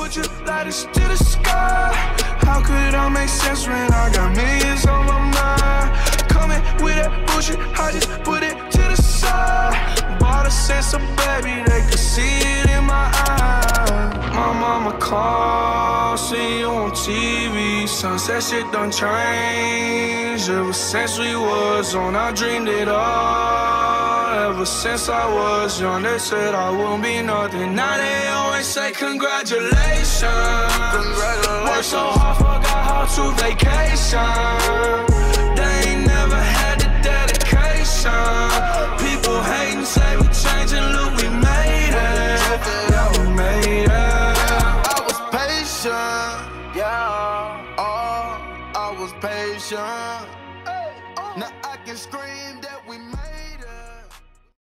would you light us to the sky? How could I make sense when I got millions on my mind? Coming with that bullshit, I just put it to the side. Bought a sense of baby, they could see it in my eyes. My mama called, see you on TV. Sunset shit done changed. Ever since we was on, I dreamed it all. Ever since I was young, they said I wouldn't be nothing. Now they always say congratulations. Worked so hard, forgot how to vacation. They ain't never had the dedication. People hating, say we changing